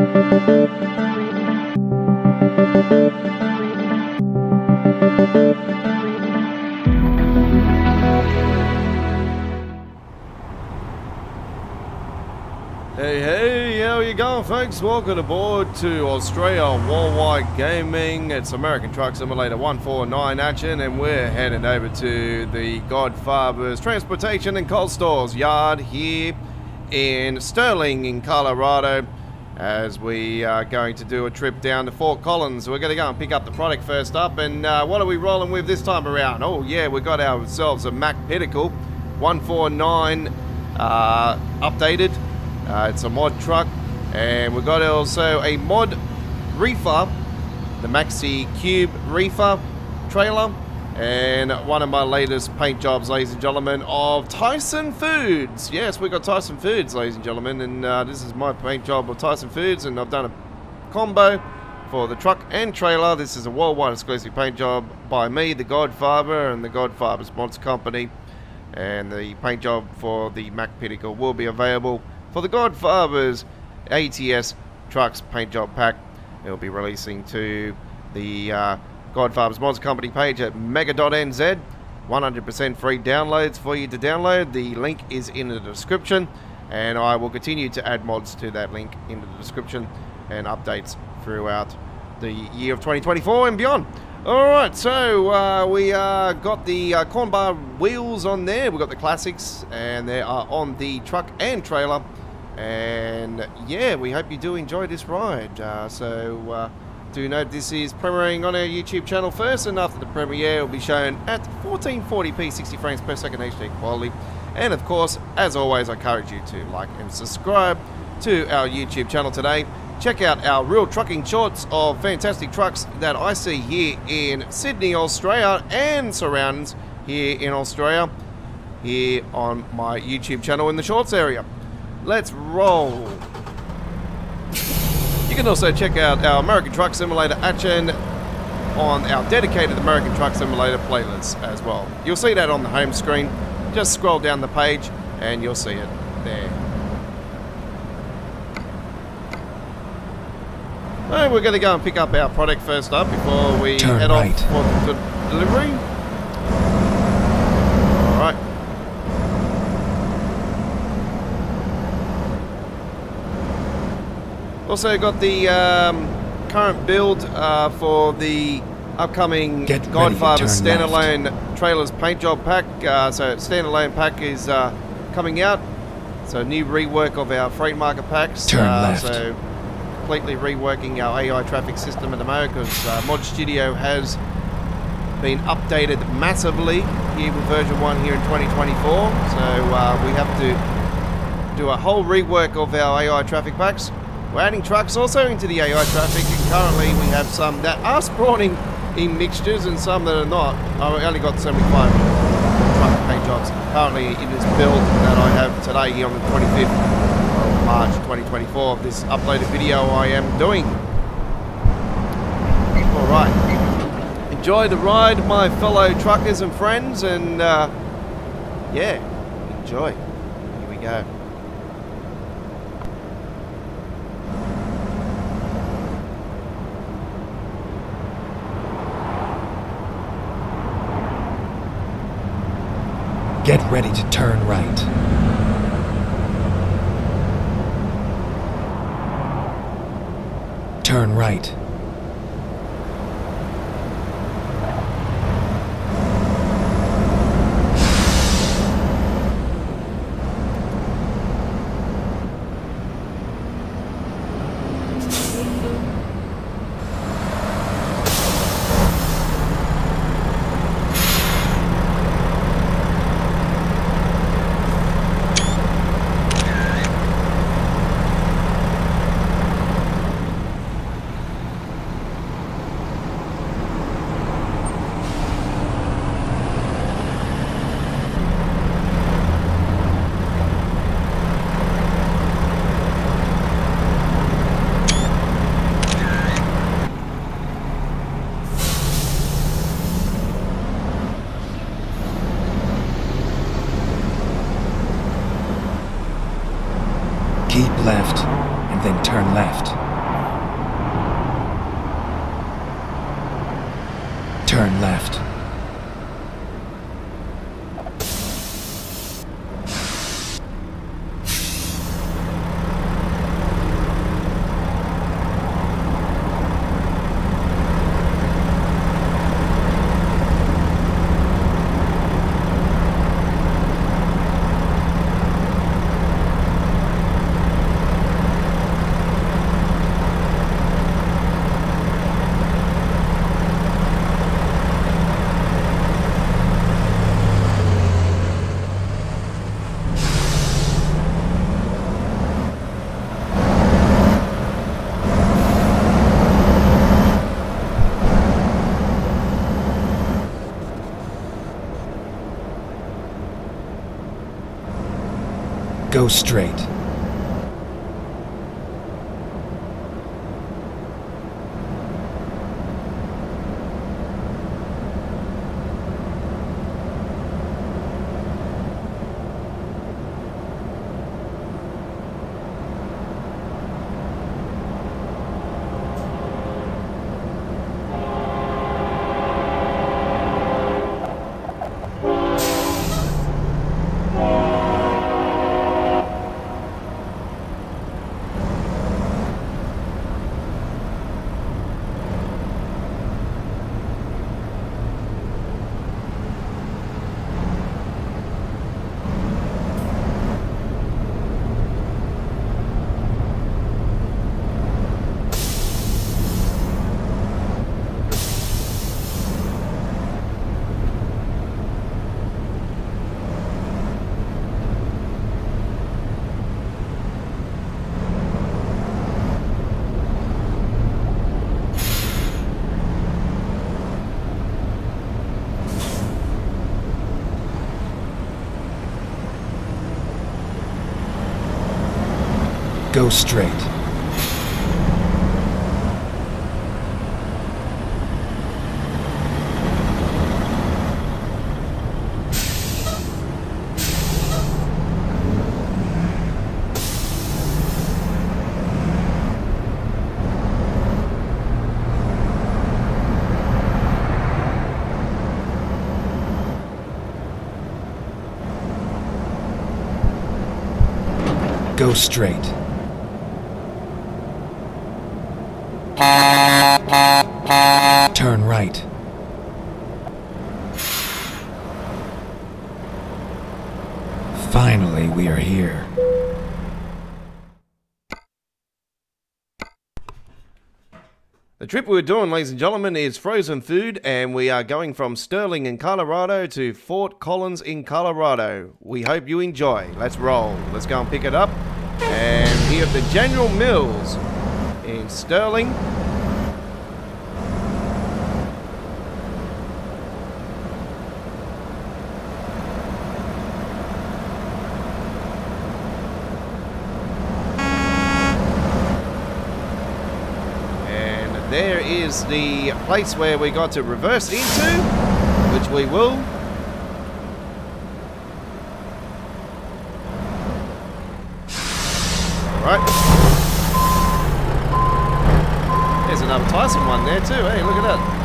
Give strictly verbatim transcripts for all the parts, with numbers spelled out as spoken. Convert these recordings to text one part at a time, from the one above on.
Hey, hey, how you going, folks? Welcome aboard to Australia Worldwide Gaming. It's American Truck Simulator one forty-nine action, and we're heading over to the Godfather's Transportation and Cold Stores yard here in Sterling in Colorado, as we are going to do a trip down to Fort Collins. We're going to go and pick up the product first up, and uh, what are we rolling with this time around? Oh yeah, we got ourselves a Mack Pinnacle one forty-nine uh, updated. Uh, it's a mod truck, and we've got also a mod reefer, the Maxi Cube reefer trailer, and one of my latest paint jobs, ladies and gentlemen, of Tyson Foods. Yes, we got Tyson Foods, ladies and gentlemen, and uh, this is my paint job of Tyson Foods, and I've done a combo for the truck and trailer. This is a worldwide exclusive paint job by me, the Godfather, and the Godfather's Mods Company, and the paint job for the Mack Pinnacle will be available for the Godfather's A T S Trucks paint job pack. It'll be releasing to the uh, Godfather's Mods Company page at mega dot n z. one hundred percent free downloads for you to download. The link is in the description, and I will continue to add mods to that link in the description and updates throughout the year of twenty twenty-four and beyond. Alright, so uh, we uh, got the uh, corn bar wheels on there. We've got the classics, and they are on the truck and trailer. And yeah, we hope you do enjoy this ride. Uh, so uh, do note this is premiering on our YouTube channel first, and after the premiere it will be shown at fourteen forty p sixty frames per second H D quality. And of course, as always, I encourage you to like and subscribe to our YouTube channel today. Check out our real trucking shorts of fantastic trucks that I see here in Sydney, Australia, and surroundings here in Australia, here on my YouTube channel in the shorts area. Let's roll. You can also check out our American Truck Simulator action on our dedicated American Truck Simulator playlist as well. You'll see that on the home screen. Just scroll down the page and you'll see it there. So we're going to go and pick up our product first up before we Turn head right. off for the delivery. Alright. Also got the um, current build uh, for the upcoming Get Godfather standalone left. trailers paint job pack. Uh, so standalone pack is uh, coming out. So new rework of our freight market packs. Turn uh, left. So completely reworking our A I traffic system at the moment, because uh, Mod Studio has been updated massively here with version one here in twenty twenty-four. So uh, we have to do a whole rework of our A I traffic packs. We're adding trucks also into the A I traffic, and currently we have some that are spawning in mixtures and some that are not. I only got seventy-five truck paint jobs currently in this build that I have today here on the twenty-fifth of March twenty twenty-four of this uploaded video I am doing. Alright, enjoy the ride, my fellow truckers and friends, and uh, yeah, enjoy. Here we go. Get ready to turn right. Turn right. Keep left, and then turn left. Turn left. Go straight. Go straight. Go straight. Turn right. Finally, we are here. The trip we're doing, ladies and gentlemen, is frozen food, and we are going from Sterling in Colorado to Fort Collins in Colorado. We hope you enjoy. Let's roll. Let's go and pick it up. And here at the General Mills in Sterling. There is the place where we got to reverse into, which we will. Alright. There's another Tyson one there too, hey, look at that.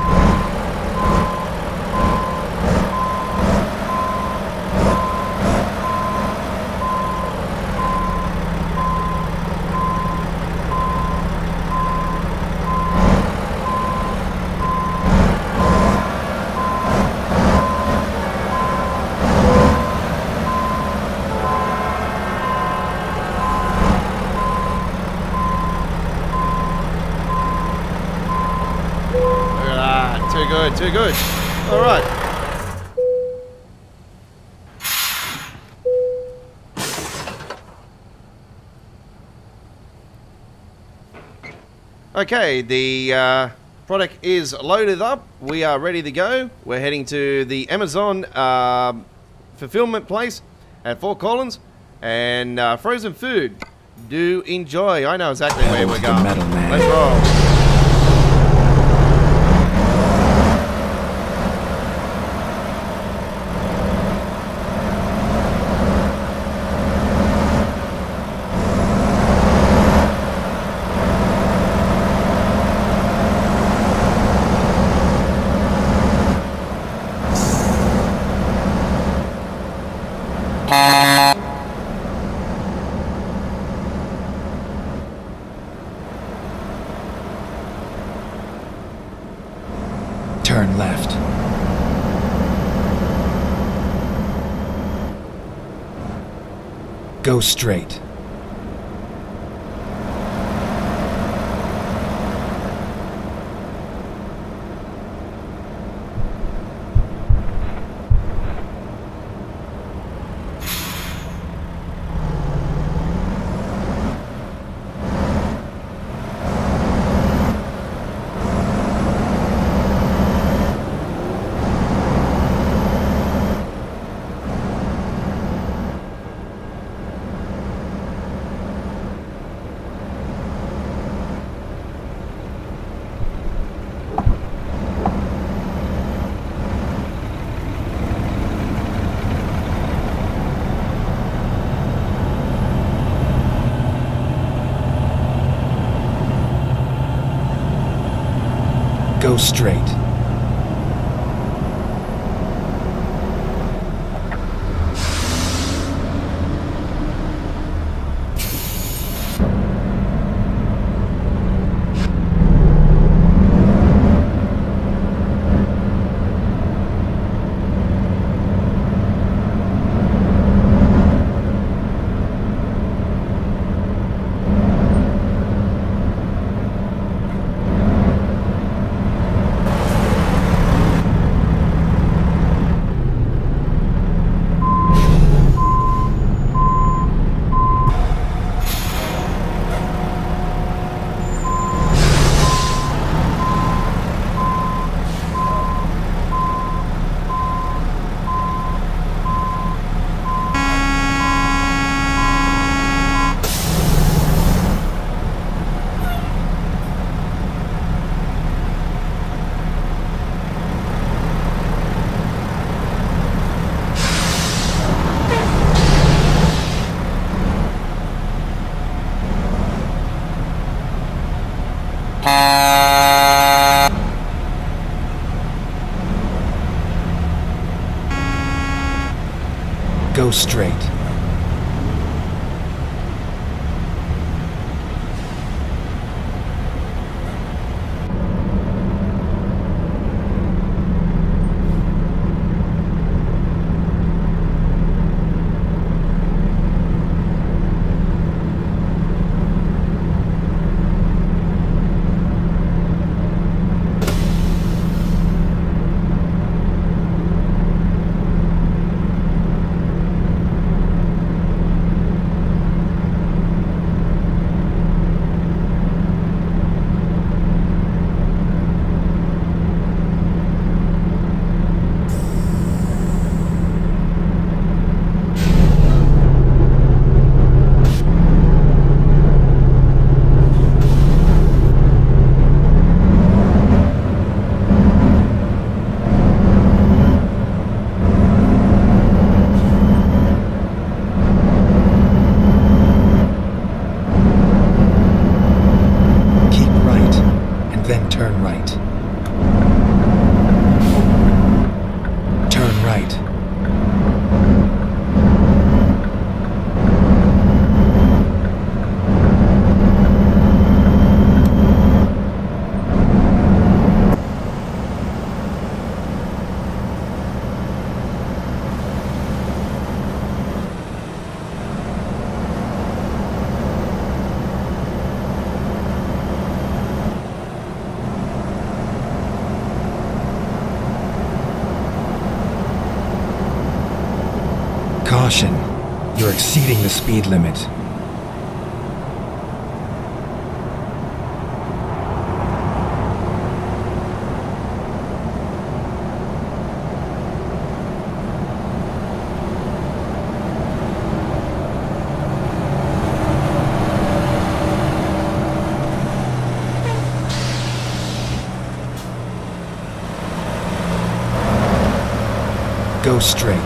Too good, too good. All right. Okay, the uh, product is loaded up. We are ready to go. We're heading to the Amazon uh, fulfillment place at Fort Collins, and uh, frozen food. Do enjoy. I know exactly where we're going. Let's roll. Turn left. Go straight. Go straight. Go straight. Then turn right. Turn right. Caution, you're exceeding the speed limit. Go straight.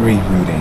Rerouting.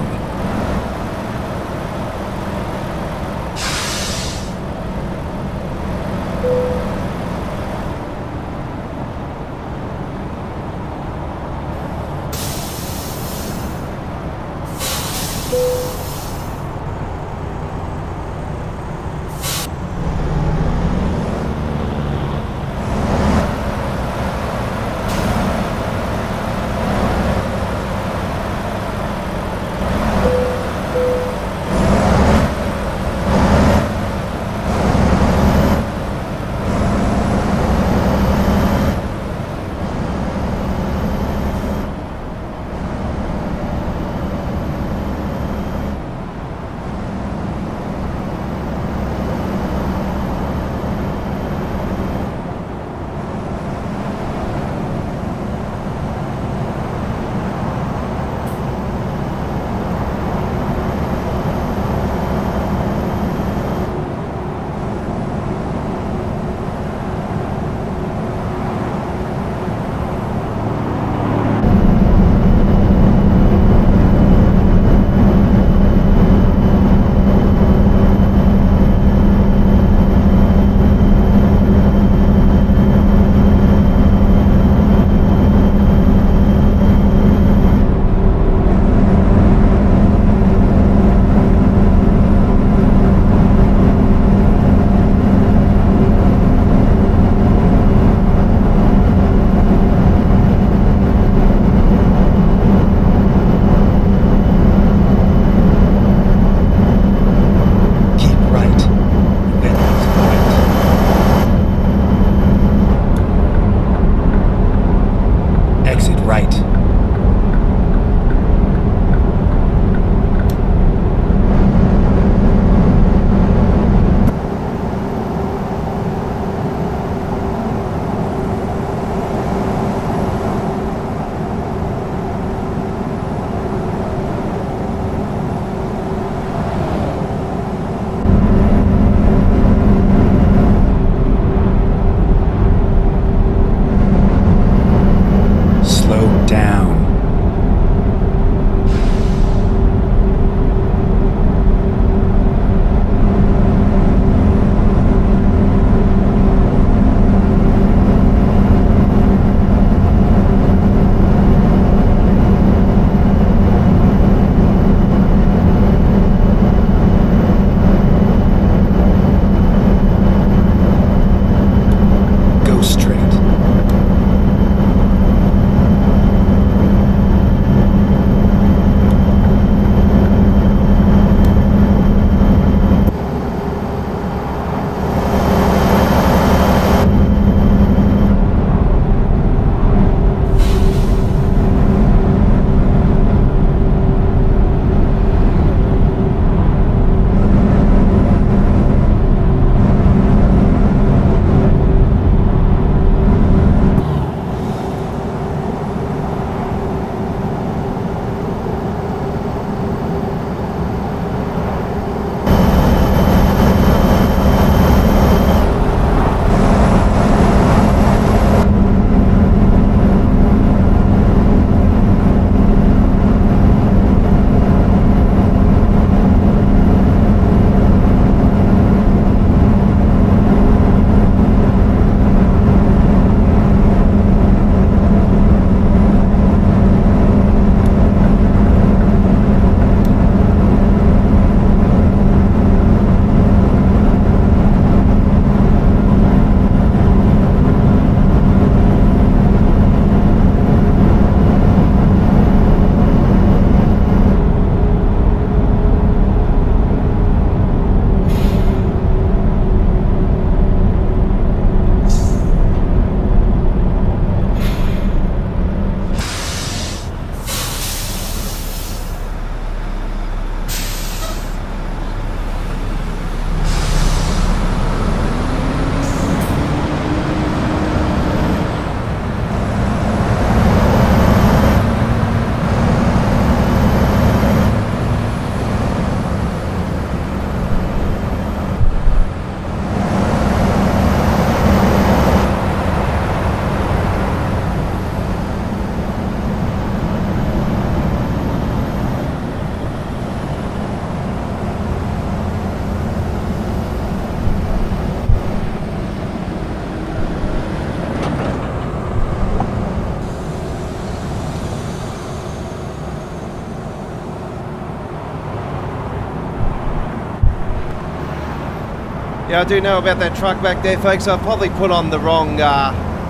Yeah, I do know about that truck back there, folks. I probably put on the wrong, uh,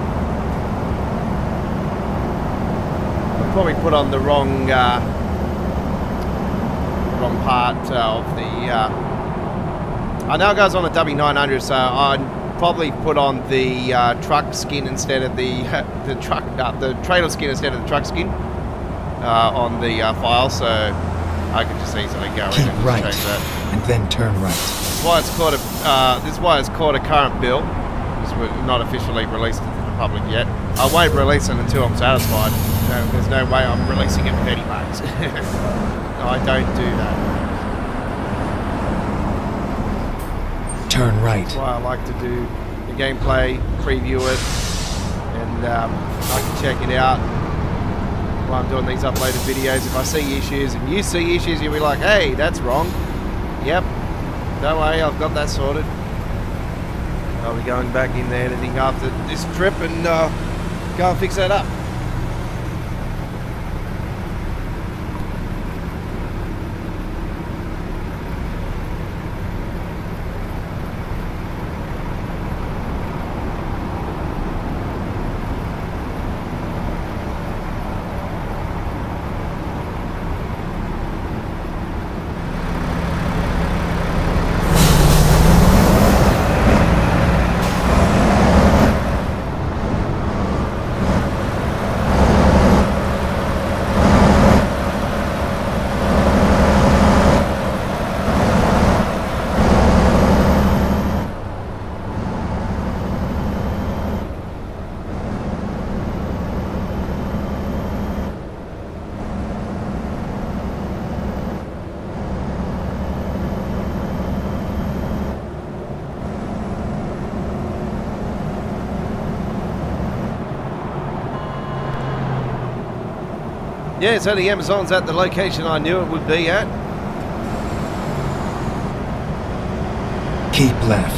I probably put on the wrong, uh, wrong part of the, uh, I know it goes on a W nine hundred, so I probably put on the uh, truck skin instead of the, the truck, uh, the trailer skin instead of the truck skin uh, on the uh, file, so I could just easily go Keep in and right, change that. and then turn right. This is why it's called a, uh, this is why it's called a current bill, because we're not officially released to the public yet. I won't release it until I'm satisfied. No, there's no way I'm releasing it for thirty bucks. No, I don't do that. Turn right. That's why I like to do the gameplay, preview it, and um, I can check it out while I'm doing these uploaded videos. If I see issues and you see issues, you'll be like, hey, that's wrong. Yep, don't worry, I've got that sorted. I'll be going back in there editing after this trip and uh, go and fix that up. Yeah, so the Amazon's at the location I knew it would be at. Keep left.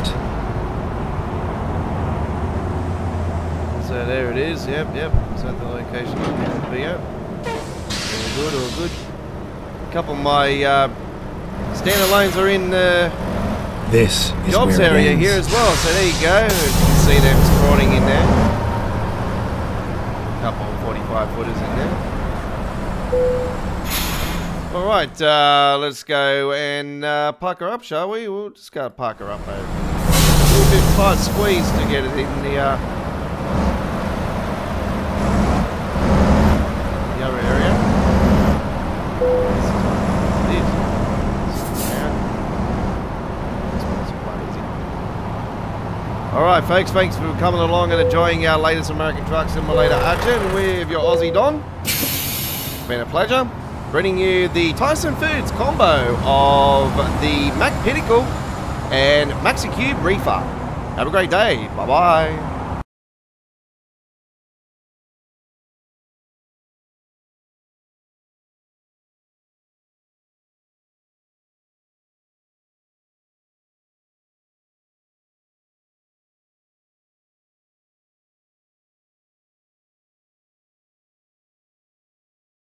So there it is. Yep, yep. It's at the location I knew it would be at. All good, all good. A couple of my uh, standalones are in the This is jobs where it area ends. here as well. So there you go. You can see them sprawling in there. A couple of forty-five footers in there. Alright, uh, let's go and uh, park her up, shall we? We'll just go park her up over. A little bit tight squeeze to get it in the, uh, the other area. Alright folks, thanks for coming along and enjoying our latest American Truck Simulator action with your Aussie Don. It's been a pleasure bringing you the Tyson Foods combo of the Mack Pinnacle and Maxi Cube Reefer. Have a great day. Bye bye.